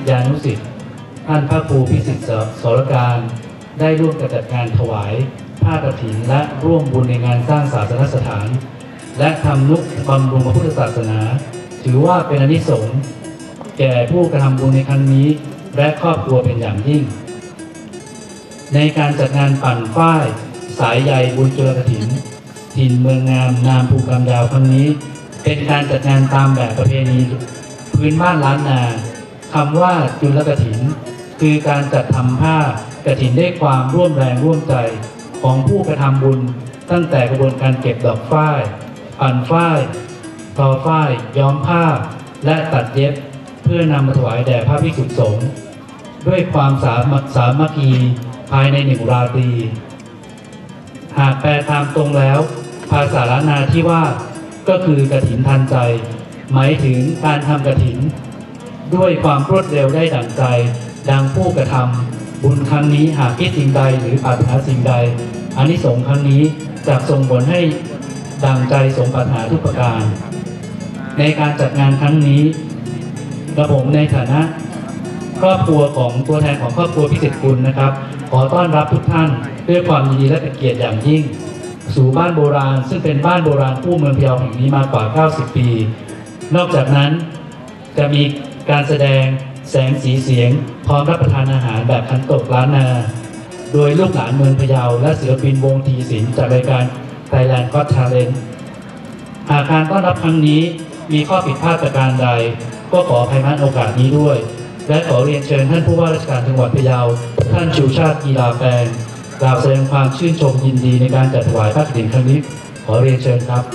ยานุศิษย์ท่านพระครูพิสิทธิ์สรการได้ร่วมจัดงานถวายผ้ากฐินและร่วมบุญในงานสร้างศาสนสถานและทำนุบำรุงพระพุทธศาสนาถือว่าเป็นอานิสงส์แก่ผู้กระทำบุญในครั้งนี้และครอบครัวเป็นอย่างยิ่งในการจัดงานปั่นฝ้ายสายใยบุญจุลกฐินถิ่นเมืองงามนามภูกำยาวครั้งนี้เป็นการจัดงานตามแบบประเพณีพื้นบ้านล้านนาคำว่าจุลกฐินคือการจัดทำผ้ากฐินด้วยความร่วมแรงร่วมใจของผู้กระทำบุญตั้งแต่กระบวนการเก็บดอกฝ้ายปั่นฝ้ายทอฝ้ายย้อมผ้าและตัดเย็บเพื่อนำมาถวายแด่พระภิกษุสงฆ์ด้วยความสามัคคีภายใน1 ราตรีหากแปลตามตรงแล้วภาษาล้านนาที่ว่าก็คือกฐินทันใจหมายถึงการทำกฐินด้วยความรวดเร็วได้ดั่งใจดังผู้กระทำบุญครั้งนี้หากคิดสิ่งใดหรือปรารถนาสิ่งใดอานิสงส์ครั้งนี้จะส่งผลให้ดั่งใจสมปรารถนาทุกประการในการจัดงานครั้งนี้กระผมในฐานะครอบครัวของตัวแทนของครอบครัวพิสิทธิ์กุลนะครับขอต้อนรับทุกท่านด้วยความยินดีและเป็นเกียรติอย่างยิ่งสู่บ้านโบราณซึ่งเป็นบ้านโบราณคู่เมืองพะเยาแห่งนี้มากว่า90 ปีนอกจากนั้นจะมีการแสดงแสงสีเสียงพร้อมรับประทานอาหารแบบขันโตกล้านนาโดยลูกหลานเมืองพะเยาและศิลปินวงทีศิลป์จากรายการ Thailand Got Talent หากการต้อนรับครั้งนี้มีข้อผิดพลาดประการใดก็ขออภัยณโอกาสนี้ด้วยและขอเรียนเชิญท่านผู้ว่าราชการจังหวัดพะเยาท่านชูชาติกีฬาแปลงกล่าวแสดงความชื่นชมยินดีในการจัดถวายผ้ากฐินครั้งนี้ขอเรียนเชิญครับ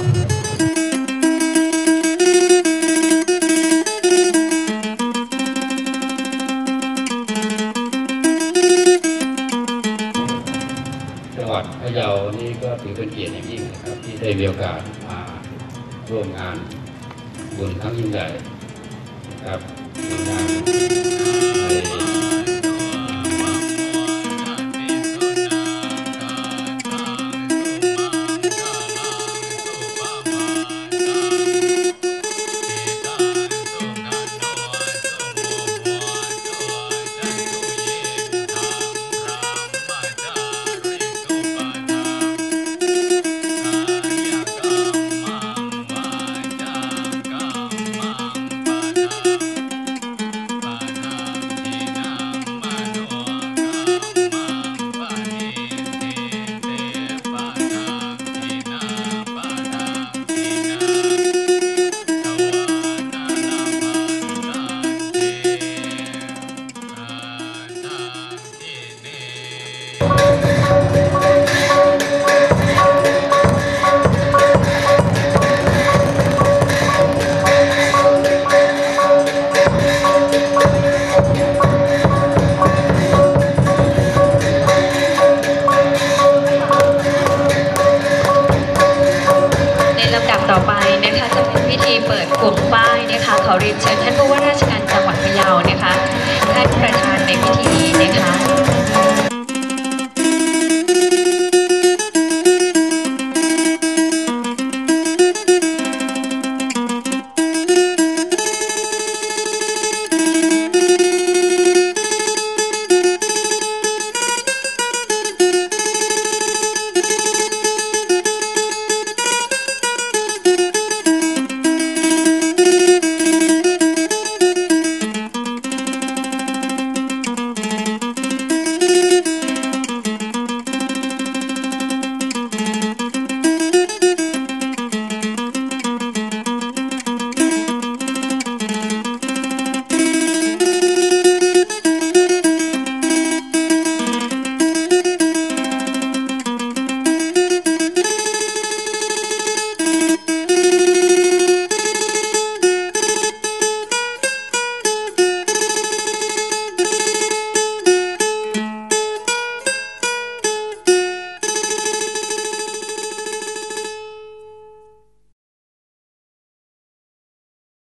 จังหวัดพะเยานี่ก็ถือเป็นเกียรติอย่างยิ่งนะครับที่ได้มีโอกาสมาร่วมงานบุญครั้งยิ่งใหญ่ครับ